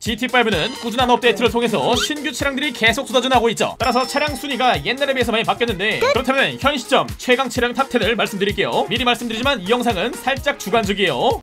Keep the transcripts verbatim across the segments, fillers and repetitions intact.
지티오는 꾸준한 업데이트를 통해서 신규 차량들이 계속 쏟아져 나오고 있죠. 따라서 차량 순위가 옛날에 비해서 많이 바뀌었는데, 그렇다면 현 시점 최강 차량 탑텐을 말씀드릴게요. 미리 말씀드리지만 이 영상은 살짝 주관적이에요.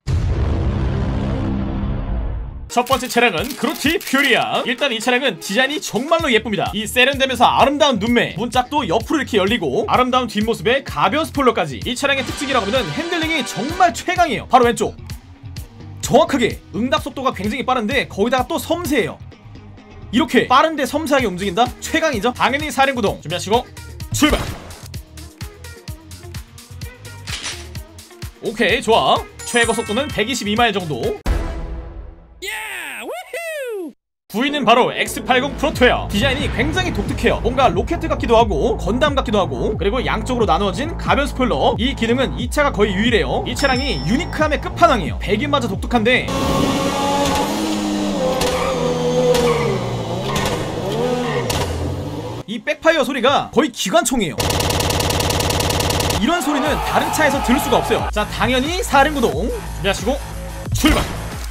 첫 번째 차량은 그루티 퓨리아. 일단 이 차량은 디자인이 정말로 예쁩니다. 이 세련되면서 아름다운 눈매, 문짝도 옆으로 이렇게 열리고 아름다운 뒷모습에 가벼운 스포일러까지. 이 차량의 특징이라고 하면 핸들링이 정말 최강이에요. 바로 왼쪽 정확하게 응답 속도가 굉장히 빠른데 거기다가 또 섬세해요. 이렇게 빠른데 섬세하게 움직인다? 최강이죠. 당연히 사륜구동 준비하시고 출발. 오케이, 좋아. 최고 속도는 백이십이 마일 정도. 구위는 바로 엑스 팔십 프로토예요. 디자인이 굉장히 독특해요. 뭔가 로켓 같기도 하고 건담 같기도 하고, 그리고 양쪽으로 나누어진 가변 스포일러. 이 기능은 이 차가 거의 유일해요. 이 차량이 유니크함의 끝판왕이에요. 배기마저 독특한데 이 백파이어 소리가 거의 기관총이에요. 이런 소리는 다른 차에서 들을 수가 없어요. 자, 당연히 사륜구동 준비하시고 출발.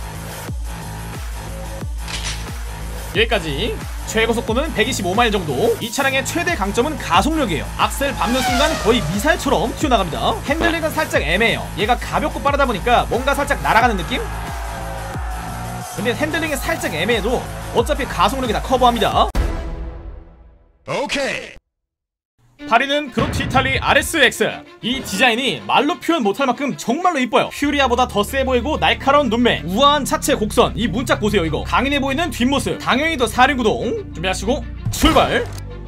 여기까지. 최고 속도는 백이십오 마일 정도. 이 차량의 최대 강점은 가속력이에요. 악셀 밟는 순간 거의 미사일처럼 튀어나갑니다. 핸들링은 살짝 애매해요. 얘가 가볍고 빠르다 보니까 뭔가 살짝 날아가는 느낌? 근데 핸들링이 살짝 애매해도 어차피 가속력이 다 커버합니다. 오케이. 팔 위는 그루티 이탈리 알에스엑스. 이 디자인이 말로 표현 못할 만큼 정말로 이뻐요. 퓨리아보다 더 세 보이고 날카로운 눈매, 우아한 차체 곡선. 이 문짝 보세요. 이거 강인해 보이는 뒷모습. 당연히 더 사륜구동 준비하시고 출발.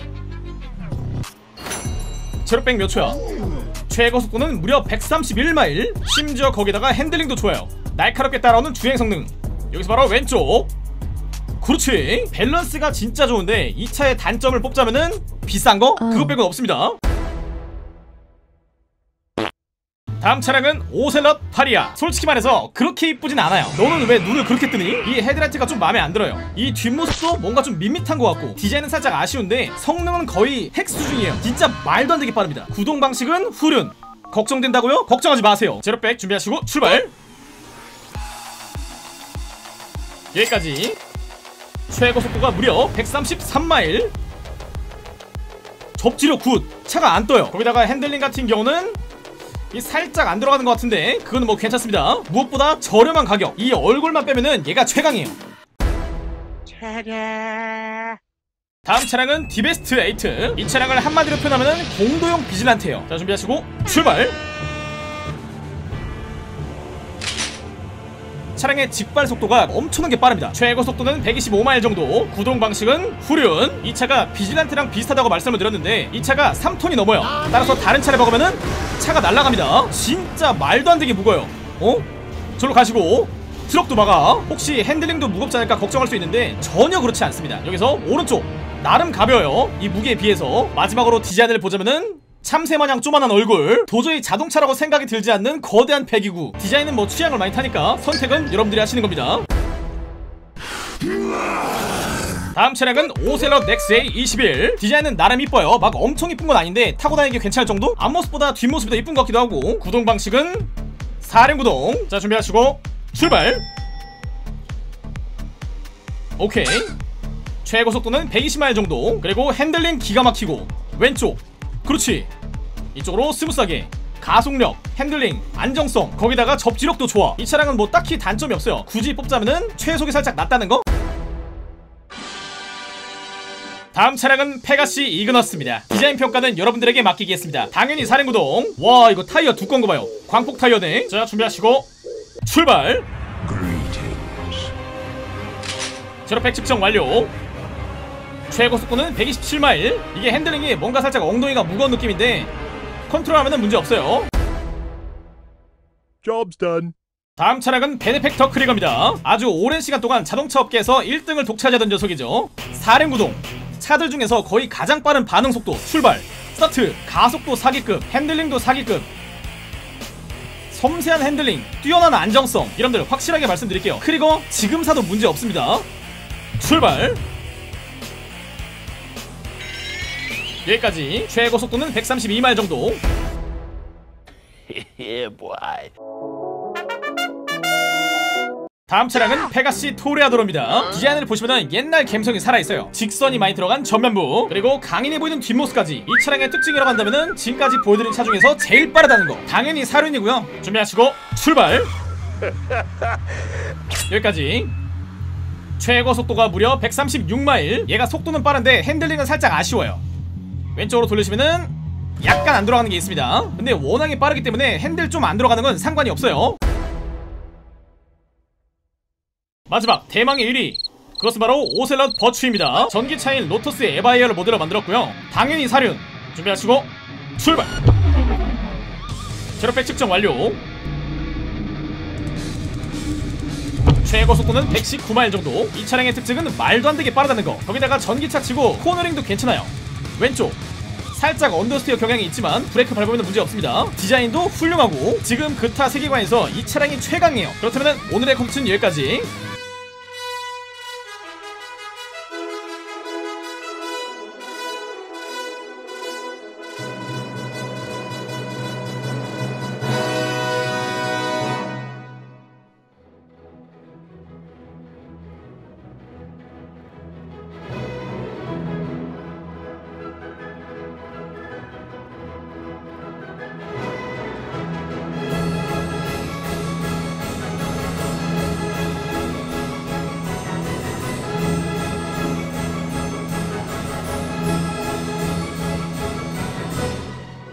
제로백 몇 초야? 최고 속도는 무려 백삼십일 마일. 심지어 거기다가 핸들링도 좋아요. 날카롭게 따라오는 주행 성능. 여기서 바로 왼쪽. 그렇지. 밸런스가 진짜 좋은데 이 차의 단점을 뽑자면은 비싼거? 어. 그것 빼곤 없습니다. 다음 차량은 오셀럿 파리아. 솔직히 말해서 그렇게 이쁘진 않아요. 너는 왜 눈을 그렇게 뜨니? 이 헤드라이트가 좀 마음에 안 들어요. 이 뒷모습도 뭔가 좀 밋밋한 것 같고, 디자인은 살짝 아쉬운데 성능은 거의 핵 수준이에요. 진짜 말도 안 되게 빠릅니다. 구동 방식은 후륜. 걱정된다고요? 걱정하지 마세요. 제로백 준비하시고 출발. 여기까지. 최고 속도가 무려 백삼십삼 마일. 접지력 굿. 차가 안 떠요. 거기다가 핸들링 같은 경우는 이 살짝 안 들어가는 것 같은데 그거는 뭐 괜찮습니다. 무엇보다 저렴한 가격. 이 얼굴만 빼면은 얘가 최강이에요. 다음 차량은 디베스트 에이트. 이 차량을 한마디로 표현하면 공도용 비질란테예요. 자, 준비하시고 출발. 차량의 직발 속도가 엄청나게 빠릅니다. 최고 속도는 백이십오 마일 정도. 구동 방식은 후륜. 이 차가 비질란테랑 비슷하다고 말씀을 드렸는데 이 차가 삼 톤이 넘어요. 따라서 다른 차를 먹으면은 차가 날아갑니다. 진짜 말도 안 되게 무거워요. 어? 저로 가시고 트럭도 막아. 혹시 핸들링도 무겁지 않을까 걱정할 수 있는데 전혀 그렇지 않습니다. 여기서 오른쪽 나름 가벼워요. 이 무게에 비해서. 마지막으로 디자인을 보자면은 참새마냥 쪼만한 얼굴, 도저히 자동차라고 생각이 들지 않는 거대한 배기구. 디자인은 뭐 취향을 많이 타니까 선택은 여러분들이 하시는 겁니다. 다음 차량은 오셀럿 넥스에이 이십일. 디자인은 나름 이뻐요. 막 엄청 이쁜 건 아닌데 타고 다니기 괜찮을 정도? 앞모습보다 뒷모습이 더 이쁜 것 같기도 하고. 구동 방식은 사륜구동. 자, 준비하시고 출발. 오케이. 최고 속도는 백이십 마일 정도. 그리고 핸들링 기가 막히고 왼쪽. 그렇지. 이쪽으로 스무스하게. 가속력, 핸들링, 안정성, 거기다가 접지력도 좋아. 이 차량은 뭐 딱히 단점이 없어요. 굳이 뽑자면은 최속이 살짝 낮다는 거? 다음 차량은 페가시 이그너스입니다. 디자인 평가는 여러분들에게 맡기겠습니다. 당연히 사륜구동. 와, 이거 타이어 두꺼운 거 봐요. 광폭 타이어네. 자, 준비하시고 출발. 제로백 측정 완료. 최고 속도는 백이십칠 마일. 이게 핸들링이 뭔가 살짝 엉덩이가 무거운 느낌인데 컨트롤하면 문제없어요. Job's done. 다음 차량은 베네팩터 크리거입니다. 아주 오랜 시간 동안 자동차 업계에서 일 등을 독차지하던 녀석이죠. 사륜구동. 차들 중에서 거의 가장 빠른 반응 속도. 출발, 스타트, 가속도 사기급, 핸들링도 사기급. 섬세한 핸들링, 뛰어난 안정성. 이런들 확실하게 말씀드릴게요. 크리거 지금 사도 문제 없습니다. 출발. 여기까지. 최고 속도는 백삼십이 마일 정도. 다음 차량은 페가시 토레아도로입니다. 디자인을 보시면은 옛날 감성이 살아있어요. 직선이 많이 들어간 전면부, 그리고 강인해 보이는 뒷모습까지. 이 차량의 특징이라고 한다면은 지금까지 보여드린 차 중에서 제일 빠르다는 거. 당연히 사륜이고요. 준비하시고 출발. 여기까지. 최고 속도가 무려 백삼십육 마일. 얘가 속도는 빠른데 핸들링은 살짝 아쉬워요. 왼쪽으로 돌리시면은 약간 안 돌아가는 게 있습니다. 근데 워낙에 빠르기 때문에 핸들 좀 안 들어가는 건 상관이 없어요. 마지막 대망의 일 위, 그것은 바로 오셀럿 버추입니다. 전기차인 로터스 에바이어를 모델로 만들었고요. 당연히 사륜. 준비하시고 출발. 제로백 측정 완료. 최고 속도는 백십구 마일 정도. 이 차량의 특징은 말도 안 되게 빠르다는 거. 거기다가 전기차 치고 코너링도 괜찮아요. 왼쪽 살짝 언더스티어 경향이 있지만 브레이크 밟으면 문제 없습니다. 디자인도 훌륭하고 지금 그타 세계관에서 이 차량이 최강이에요. 그렇다면 오늘의 콘텐츠는 여기까지.